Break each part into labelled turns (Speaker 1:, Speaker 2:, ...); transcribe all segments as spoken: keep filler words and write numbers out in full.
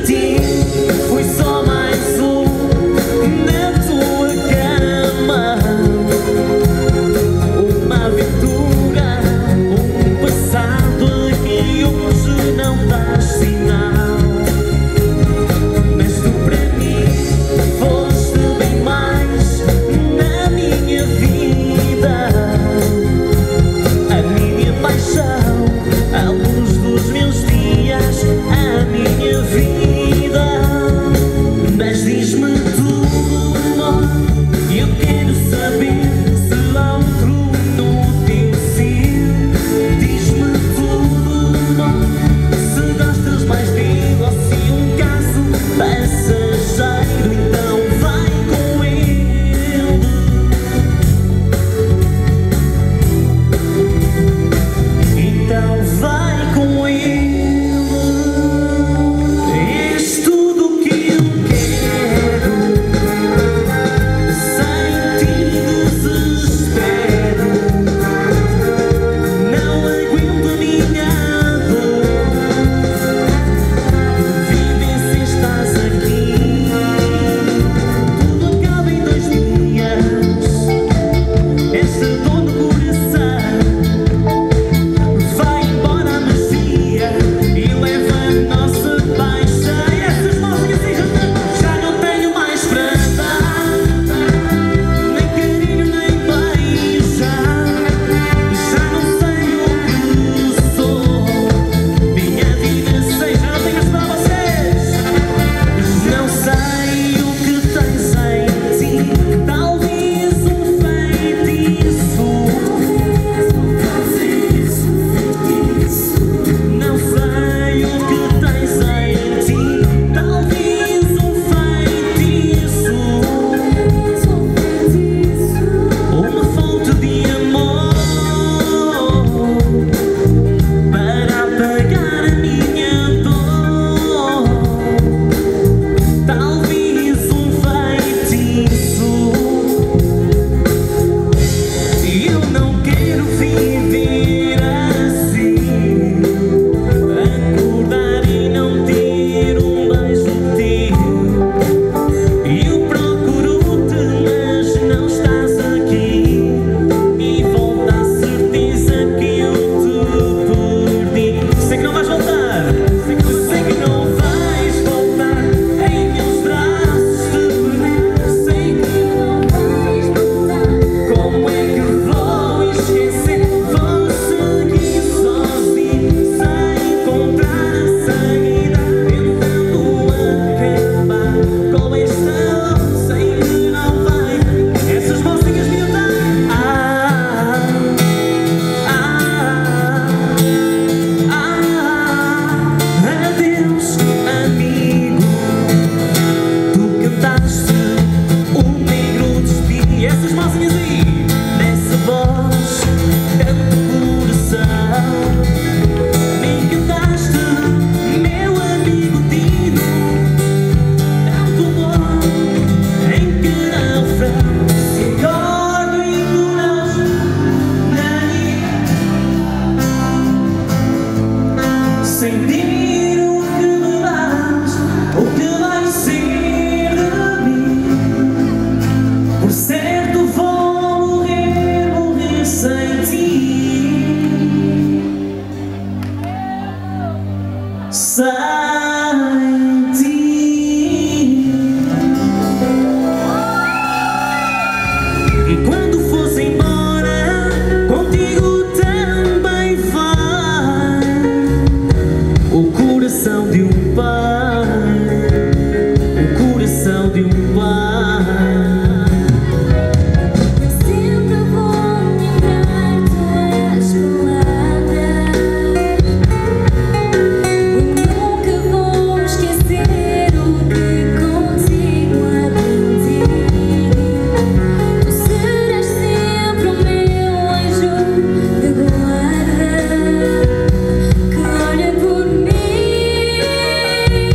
Speaker 1: ti, fui só mais um na tua cama. Uma aventura, um passado que hoje não dá sinal. Mas tu para mim foste bem mais na minha vida. A minha paixão, a luz dos meus dias, a minha vida. Mas diz-me tudo, amor, eu quero saber se há outro no teu ser. Diz-me tudo, amor, se gostas mais dele ou se um caso passageiro, então vai com ele. Então vai com ele. És tudo que eu quero. Sem ti desespero. Não aguento a minha dor. Viver se estás aqui. Tudo acaba em dois dias. Esta dor no coração vai embora a magia e leva a nossa paixão. E essas músicas já não tenho mais para dar, nem carinho nem beijar. Já não sei o que sou, minha vida sei, já não tenho mais para vocês. Não sei o que tens em ti, talvez um feitiço. Não sei o que tens em ti, talvez um feitiço. Uma fonte de amor para apagar a minha dor. Talvez um feitiço. Eu não quero viver assim, acordar e não ter um beijo teu. Eu procuro-te, mas não estás aqui, e volta a certeza que eu te perdi. Sei que não vais voltar, sei que não vais voltar. Em meus braços te perder, sei que não vais voltar. Como é que vou esquecer? Vou seguir sozinho, sem encontrar a saída, tentando acabar com esta dor. Sei que não vai. Essas músicas me odeiam. Ah, ah, ah, adeus, amigo. Tu cantaste o negro despir. Essas músicas aí, nessa voz, tanto coração. Me encantaste, meu amigo Dino. Tanto amor em cada refrão. Se acordo e tu não sentir o que me dás, o que vai ser de mim. Por certo vou morrer, morrer sem ti. Sem ti. E quando fosse embora, contigo também vai o coração de um pai, o coração de um pai.
Speaker 2: Eu sempre vou lembrar tuas palavras. Eu nunca vou esquecer o que contigo aprendi. Tu serás sempre o meu anjo de guarda, que olha por mim.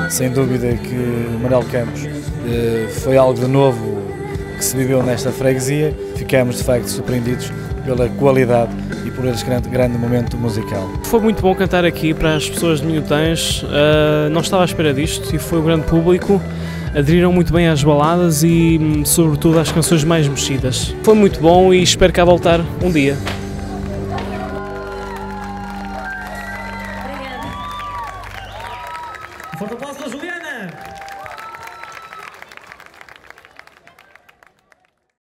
Speaker 3: Sem dúvida que Manuel Campos foi algo de novo que se viveu nesta freguesia. Ficamos de facto surpreendidos pela qualidade e por este grande, grande momento musical.
Speaker 4: Foi muito bom cantar aqui para as pessoas de Minhotães, uh, não estava à espera disto e foi o grande público, aderiram muito bem às baladas e sobretudo às canções mais mexidas. Foi muito bom e espero cá voltar um dia.